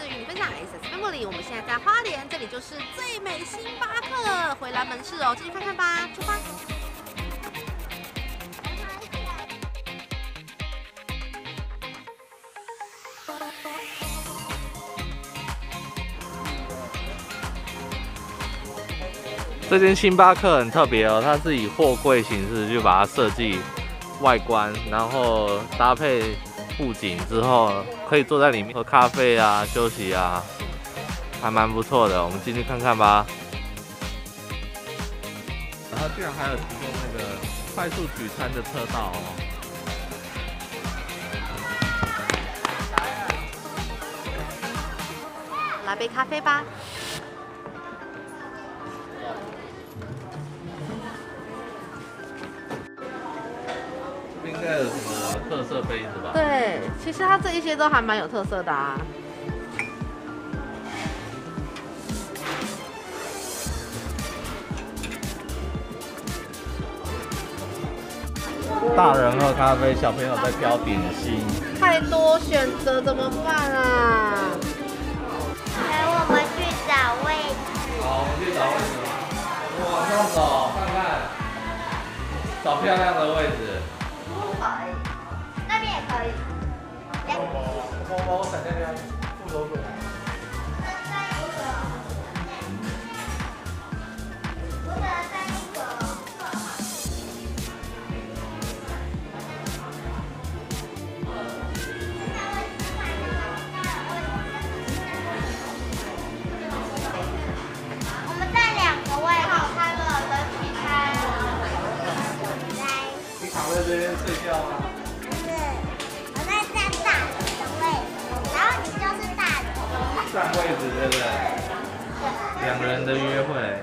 与你分享 SS Family。我们现在在花莲，这里就是最美星巴克，回来门市哦，进去看看吧，出发。 这间星巴克很特别哦，它是以货柜形式就把它设计外观，然后搭配布景之后，可以坐在里面喝咖啡啊、休息啊，还蛮不错的。我们进去看看吧。然后居然还有提供那个快速取餐的车道哦。 来杯咖啡吧。 应该有什么特色杯子吧？ 对，其实它这一些都还蛮有特色的啊。 大人喝咖啡，小朋友在挑点心。 太多选择怎么办啊？ 陪我们去找位置。 好，我们去找位置吧。我们往上走看看，找漂亮的位置。 可以，那边也可以。 我闪亮亮，副手手。 我们带2个位，好开了，人起开。 你躺在这边睡觉吗？ 不是，我在站大人的位置，然后你就是大人。 占位置对不对？2人的约会。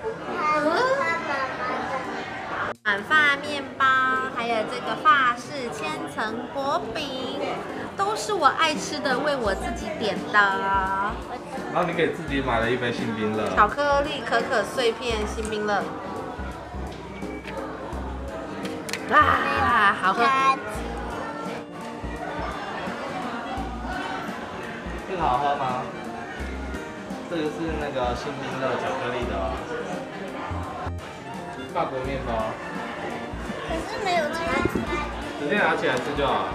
满发面包，还有这个法式千层薄饼，都是我爱吃的，为我自己点的。 然后你给自己买了一杯星冰乐。 巧克力可可碎片星冰乐，啊，好喝。 这个好喝吗？这个是那个星冰乐巧克力的哦。法国面包。 可是没有吃。 直接拿起来吃就好。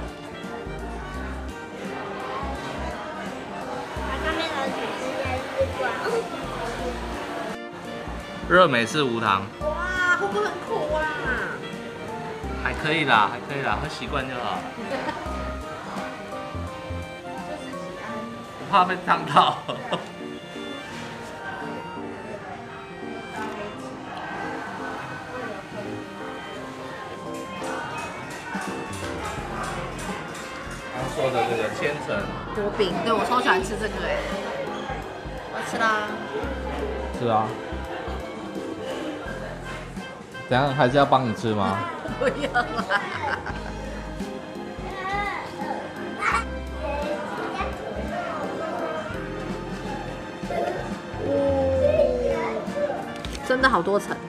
把上面的纸直接吃光。 热美式无糖。 哇，会不会很苦啊？ 还可以啦，还可以啦，喝习惯就好。我怕被烫到。刚说的这个千层薄饼，对我超喜欢吃这个哎，我吃啦。 是啊。怎样？还是要帮你吃吗？ 不要啦。真的好多层。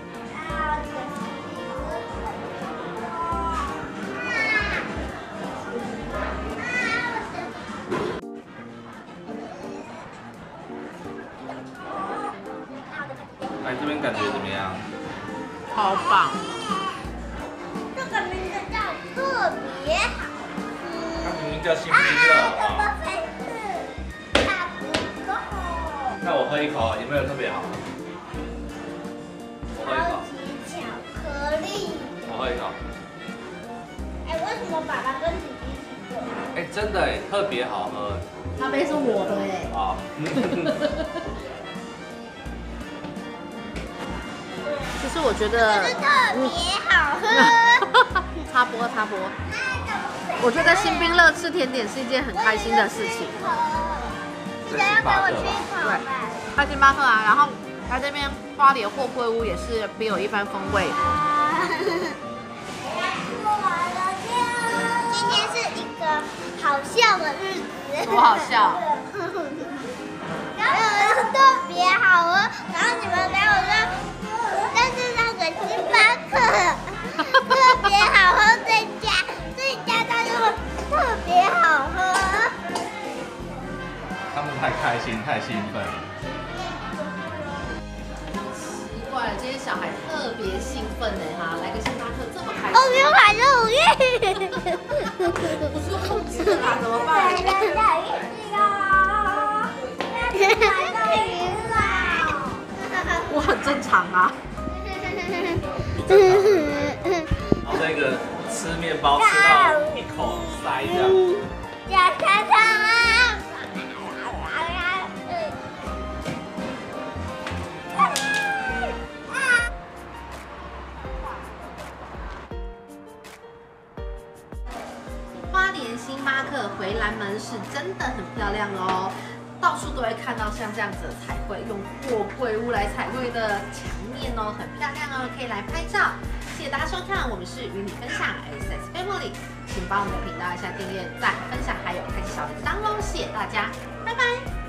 来这边感觉怎么样？ 超棒！ 这个名字叫特别好它明明叫星冰乐，好不好？ 大不够。 那我喝一口，有没有特别好？我喝一口超。级巧克力。 我喝一口。 哎，为什么爸爸跟弟弟一起做？ 哎，真的哎，特别好喝。 咖啡是我的哎。 好。 其实我觉得是特别好喝。 插播插播，我觉得星冰乐吃甜点是一件很开心的事情。 记得要给我吃一口吧。 在星巴克啊，然后在这边花莲货柜屋也是别有一番风味。 今天是一个好笑的日子。 多好笑！ 特别好喝，然后你们给我说，但是那个星巴克特别好喝，最佳它就特别好喝。 他们太开心、太兴奋。 奇怪了，这些小孩特别兴奋呢哈，来个星巴克这么开心。 哦，没有买肉耶！ 不是控制的啦，怎么办？我很正常啊。 然后这个吃面包吃到一口塞这样。 假叉叉啊！ 花莲星巴克回蓝门是真的很漂亮哦，到处都会看到像这样子的彩绘，用货柜屋来彩绘的墙面哦，很漂亮哦，可以来拍照。谢谢大家收看，我们是与你分享 SS Family， 请帮我们的频道按下订阅、赞、分享，还有开启小铃铛哦，谢谢大家，拜拜。